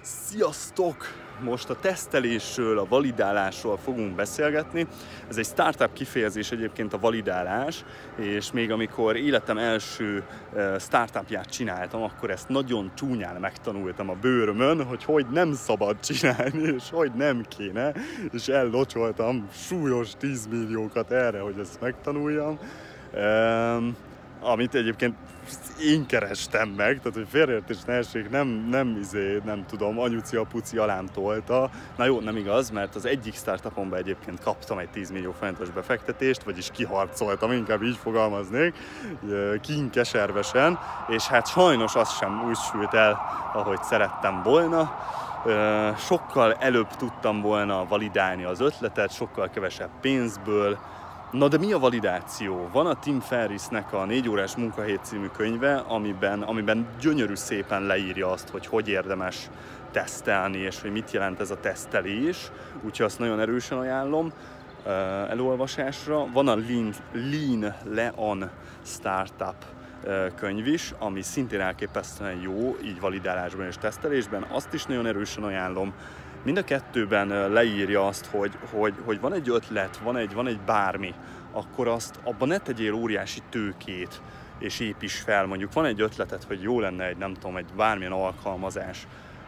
Sziasztok! Most a tesztelésről, a validálásról fogunk beszélgetni. Ez egy startup kifejezés egyébként a validálás, és még amikor életem első startupját csináltam, akkor ezt nagyon csúnyán megtanultam a bőrömön, hogy nem szabad csinálni, és hogy nem kéne, és ellocsoltam súlyos 10 milliókat erre, hogy ezt megtanuljam. Amit egyébként én kerestem meg, tehát hogy félreértés ne essék, nem tudom, anyuci apuci alám tolta. Na jó, nem igaz, mert az egyik startupomban egyébként kaptam egy 10 millió forintos befektetést, vagyis kiharcoltam, inkább így fogalmaznék, kínkeservesen, és hát sajnos az sem úgy sült el, ahogy szerettem volna. Sokkal előbb tudtam volna validálni az ötletet, sokkal kevesebb pénzből. Na de mi a validáció? Van a Tim Ferrissnek a 4 órás munkahét című könyve, amiben gyönyörű szépen leírja azt, hogy érdemes tesztelni, és hogy mit jelent ez a tesztelés. Úgyhogy azt nagyon erősen ajánlom elolvasásra. Van a Lean Startup könyv is, ami szintén elképesztően jó, így validálásban és tesztelésben. Azt is nagyon erősen ajánlom. Mind a kettőben leírja azt, hogy van egy ötlet, van egy bármi, akkor azt abban ne tegyél óriási tőkét, és építs fel. Mondjuk van egy ötleted, hogy jó lenne egy bármilyen alkalmazás.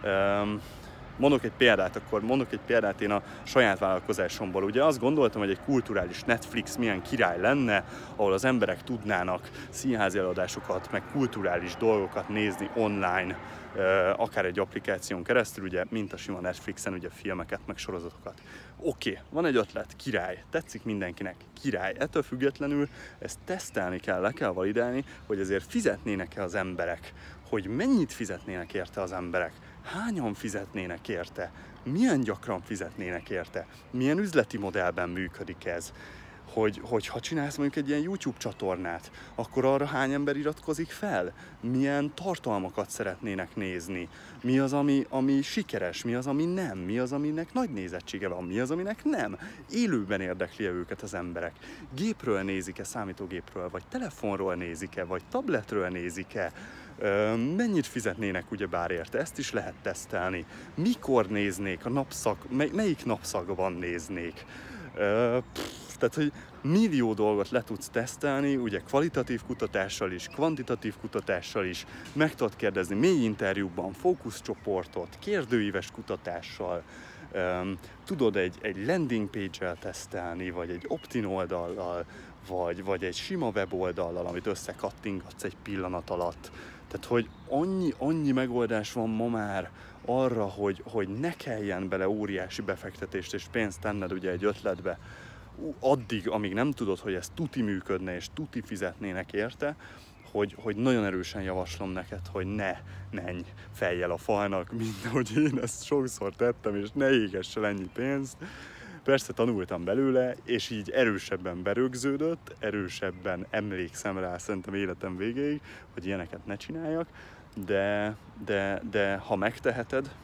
Mondok egy példát én a saját vállalkozásomból. Ugye azt gondoltam, hogy egy kulturális Netflix milyen király lenne, ahol az emberek tudnának színházi előadásokat, meg kulturális dolgokat nézni online, akár egy applikáción keresztül, ugye, mint a sima Netflixen, ugye filmeket, meg sorozatokat. Oké, van egy ötlet, király, tetszik mindenkinek, király. Ettől függetlenül ezt tesztelni kell, le kell validálni, hogy ezért fizetnének-e az emberek, hogy mennyit fizetnének érte az emberek, hányan fizetnének érte, milyen gyakran fizetnének érte, milyen üzleti modellben működik ez. Hogy ha csinálsz mondjuk egy ilyen YouTube csatornát, akkor arra hány ember iratkozik fel? Milyen tartalmakat szeretnének nézni? Mi az, ami sikeres? Mi az, ami nem? Mi az, aminek nagy nézettsége van? Mi az, aminek nem? Élőben érdekli őket az emberek? Gépről nézik-e, számítógépről, vagy telefonról nézik-e, vagy tabletről nézik-e? Mennyit fizetnének ugyebár érte? Ezt is lehet tesztelni. Mikor néznék? Melyik napszakban néznék? Tehát, hogy millió dolgot le tudsz tesztelni, ugye kvalitatív kutatással is, kvantitatív kutatással is, meg tudod kérdezni mély interjúkban, fókuszcsoportot, kérdőíves kutatással, tudod egy landing page-el tesztelni, vagy egy opt-in oldallal, vagy egy sima weboldallal, amit összekattingatsz egy pillanat alatt. Tehát, hogy annyi megoldás van ma már arra, hogy ne kelljen bele óriási befektetést és pénzt tenned ugye egy ötletbe, addig, amíg nem tudod, hogy ez tuti működne és tuti fizetnének érte, hogy nagyon erősen javaslom neked, hogy ne menj fejjel a falnak, mint ahogy én ezt sokszor tettem, és ne égess el ennyi pénzt. Persze tanultam belőle, és így erősebben berögződött, erősebben emlékszem rá szerintem életem végéig, hogy ilyeneket ne csináljak, de ha megteheted,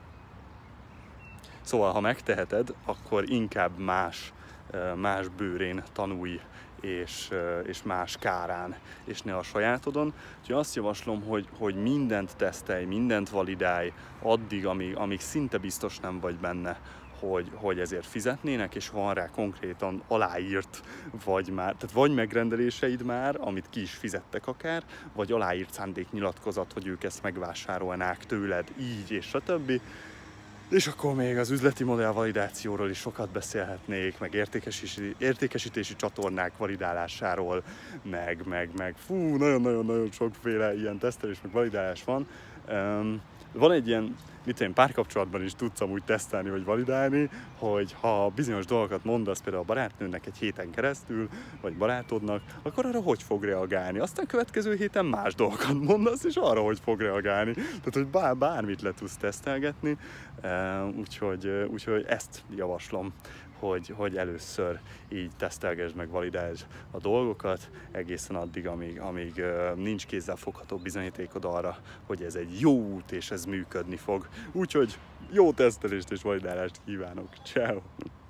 ha megteheted, akkor inkább más bőrén tanulj, és más kárán, és ne a sajátodon. Úgyhogy azt javaslom, hogy mindent tesztelj, mindent validálj, addig, amíg szinte biztos nem vagy benne, hogy ezért fizetnének, és van rá konkrétan aláírt, vagy megrendeléseid már, amit ki is fizettek akár, vagy aláírt szándéknyilatkozat, hogy ők ezt megvásárolnák tőled, így és stb. És akkor még az üzleti modell validációról is sokat beszélhetnék, meg értékesítési csatornák validálásáról, meg nagyon-nagyon sokféle ilyen tesztelés, meg validálás van. Van egy ilyen, párkapcsolatban is tudsz amúgy tesztelni, vagy validálni, hogy ha bizonyos dolgokat mondasz például a barátnőnek egy héten keresztül, vagy barátodnak, akkor arra hogy fog reagálni. Aztán következő héten más dolgokat mondasz, és arra hogy fog reagálni. Tehát, hogy bármit le tudsz tesztelgetni, úgyhogy ezt javaslom, hogy először így tesztelgesd meg, validálj a dolgokat, egészen addig, amíg nincs kézzelfogható bizonyítékod arra, hogy ez egy jó út, és ez működni fog. Úgyhogy jó tesztelést és validálást kívánok! Ciao.